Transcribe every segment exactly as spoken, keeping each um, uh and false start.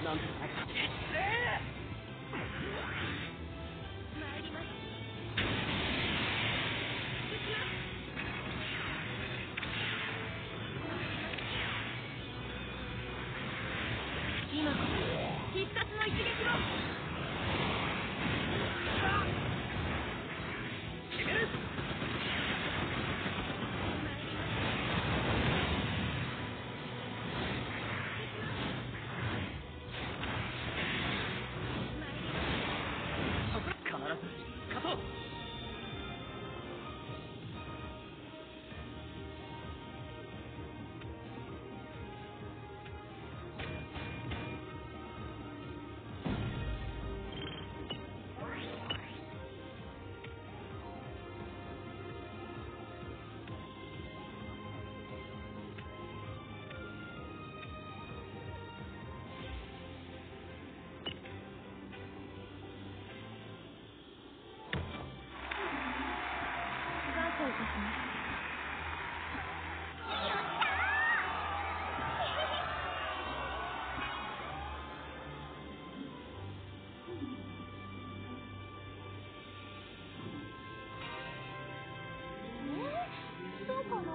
なんとかして参ります。今こそ必殺の一撃を。 決める。必ず勝とう。 感謝いたします。どうかな。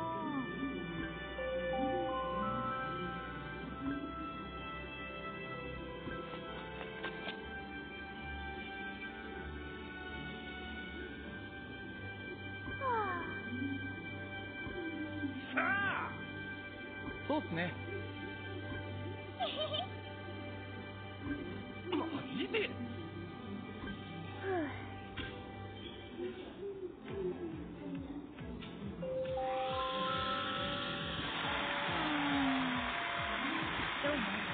さあ。そうっすね。マジで。 どうね。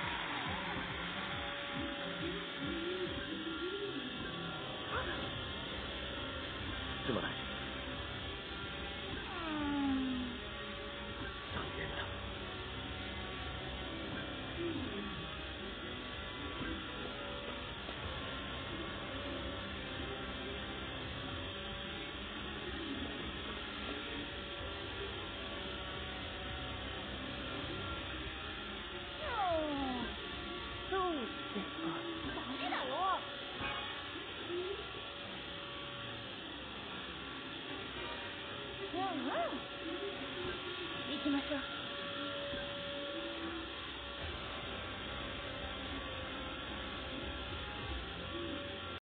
すまない。残念だ。 そうですか。ダメだよ。うんうん。行きましょう。